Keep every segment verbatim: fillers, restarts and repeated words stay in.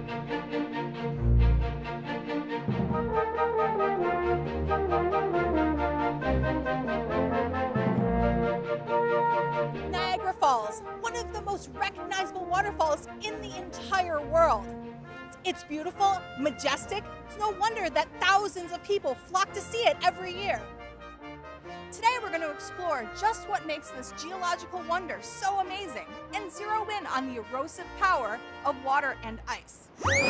Niagara Falls, one of the most recognizable waterfalls in the entire world. It's beautiful, majestic. It's no wonder that thousands of people flock to see it every year. Today we're going to explore just what makes this geological wonder so amazing and zero in on the erosive power of water and ice.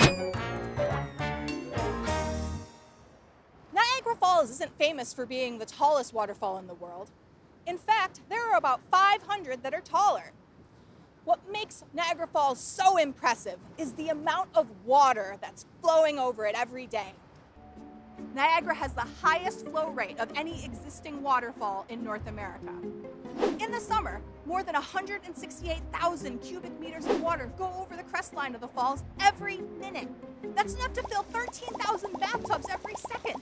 Niagara Falls isn't famous for being the tallest waterfall in the world. In fact, there are about five hundred that are taller. What makes Niagara Falls so impressive is the amount of water that's flowing over it every day. Niagara has the highest flow rate of any existing waterfall in North America. In the summer, more than one hundred sixty-eight thousand cubic meters of water go over the crest line of the falls every minute. That's enough to fill thirteen thousand bathtubs every second.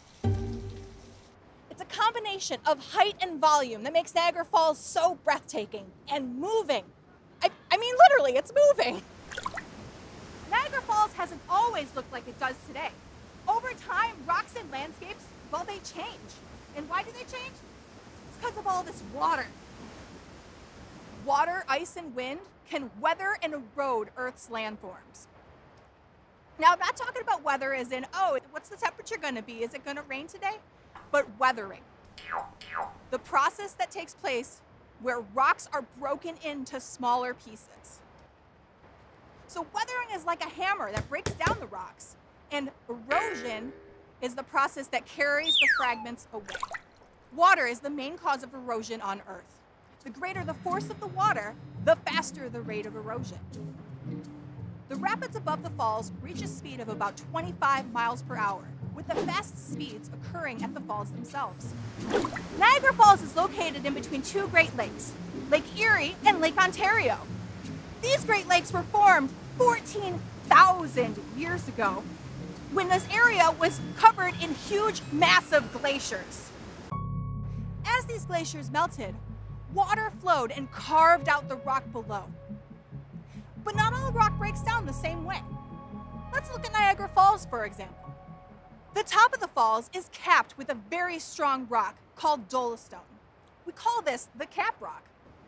It's a combination of height and volume that makes Niagara Falls so breathtaking and moving. I, I mean, literally, it's moving. Niagara Falls hasn't always looked like it does today. Over time, rocks and landscapes, well, they change. And why do they change? It's because of all this water. Water, ice, and wind can weather and erode Earth's landforms. Now, I'm not talking about weather as in, oh, what's the temperature going to be? Is it going to rain today? But weathering. The process that takes place where rocks are broken into smaller pieces. So weathering is like a hammer that breaks down the rocks, and erosion is the process that carries the fragments away. Water is the main cause of erosion on Earth. The greater the force of the water, the faster the rate of erosion. The rapids above the falls reach a speed of about twenty-five miles per hour, with the fast speeds occurring at the falls themselves. Niagara Falls is located in between two Great Lakes, Lake Erie and Lake Ontario. These Great Lakes were formed fourteen thousand years ago, when this area was covered in huge, massive glaciers. As these glaciers melted, water flowed and carved out the rock below. But not all rock breaks down the same way. Let's look at Niagara Falls, for example. The top of the falls is capped with a very strong rock called dolostone. We call this the cap rock.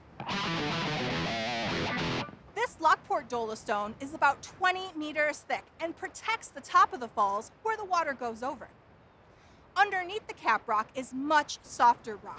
This Lockport dolostone is about twenty meters thick and protects the top of the falls where the water goes over. Underneath the cap rock is much softer rock.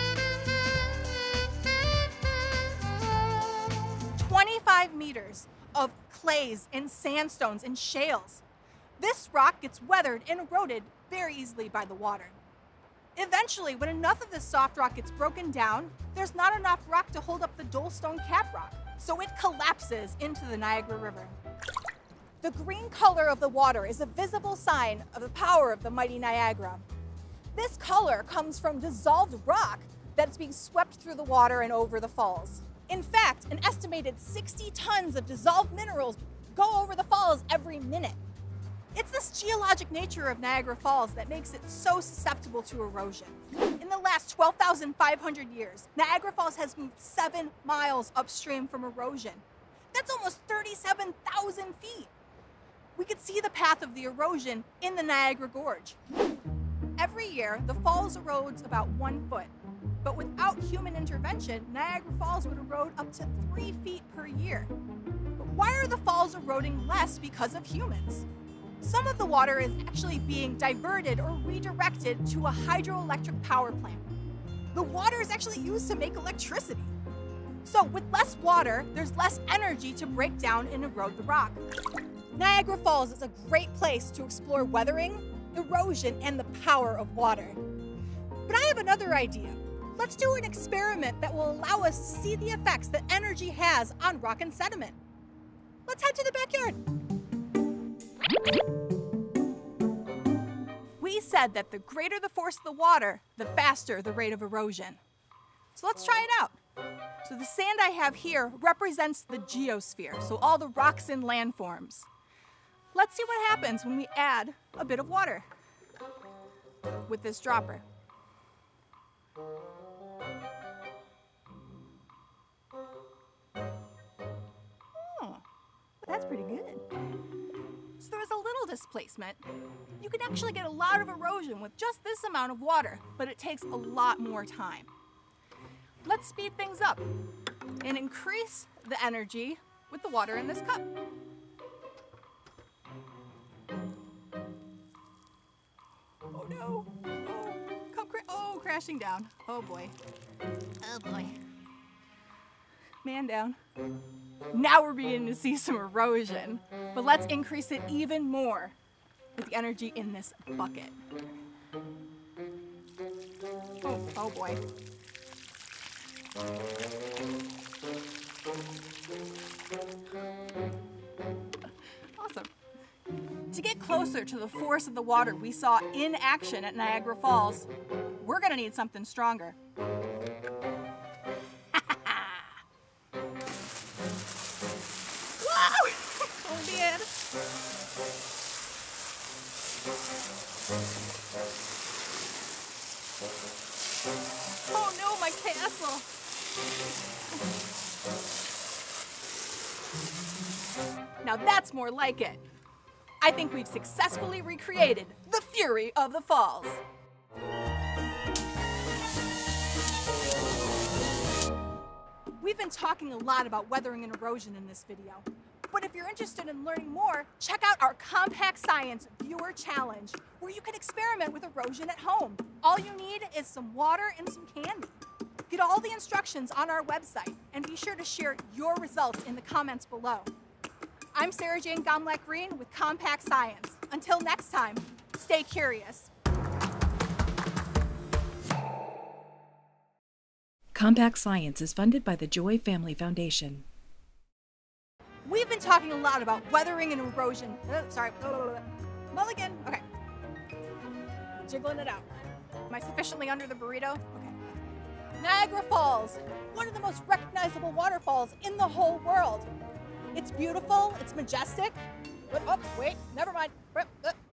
twenty-five meters of clays and sandstones and shales. This rock gets weathered and eroded very easily by the water. Eventually, when enough of this soft rock gets broken down, there's not enough rock to hold up the dolostone cap rock, so it collapses into the Niagara River. The green color of the water is a visible sign of the power of the mighty Niagara. This color comes from dissolved rock that's being swept through the water and over the falls. In fact, an estimated sixty tons of dissolved minerals go over the falls every minute. It's this geologic nature of Niagara Falls that makes it so susceptible to erosion. In the last twelve thousand five hundred years, Niagara Falls has moved seven miles upstream from erosion. That's almost thirty-seven thousand feet. We could see the path of the erosion in the Niagara Gorge. Every year, the falls erodes about one foot, but without human intervention, Niagara Falls would erode up to three feet per year. But why are the falls eroding less because of humans? Some of the water is actually being diverted or redirected to a hydroelectric power plant. The water is actually used to make electricity. So with less water, there's less energy to break down and erode the rock. Niagara Falls is a great place to explore weathering, erosion, and the power of water. But I have another idea. Let's do an experiment that will allow us to see the effects that energy has on rock and sediment. Let's head to the backyard. We said that the greater the force of the water, the faster the rate of erosion. So let's try it out. So the sand I have here represents the geosphere, so all the rocks and landforms. Let's see what happens when we add a bit of water with this dropper. Oh, that's pretty good. displacement, you can actually get a lot of erosion with just this amount of water, but it takes a lot more time. Let's speed things up and increase the energy with the water in this cup. Oh no! Oh, come cra- oh, crashing down. Oh boy. Oh boy. Man down. Now we're beginning to see some erosion, but let's increase it even more with the energy in this bucket. Oh, oh boy. Awesome. To get closer to the force of the water we saw in action at Niagara Falls, we're gonna need something stronger. Oh man. Oh no, my castle. Now that's more like it. I think we've successfully recreated the fury of the falls. We've been talking a lot about weathering and erosion in this video. But if you're interested in learning more, check out our Compact Science Viewer Challenge, where you can experiment with erosion at home. All you need is some water and some candy. Get all the instructions on our website, and be sure to share your results in the comments below. I'm Sarah Jane Gomlak-Green with Compact Science. Until next time, stay curious. Compact Science is funded by the Joy Family Foundation. We've been talking a lot about weathering and erosion. Uh, sorry. Mulligan. Okay. Jiggling it out. Am I sufficiently under the burrito? Okay. Niagara Falls, one of the most recognizable waterfalls in the whole world. It's beautiful, it's majestic. But, oh, wait, never mind.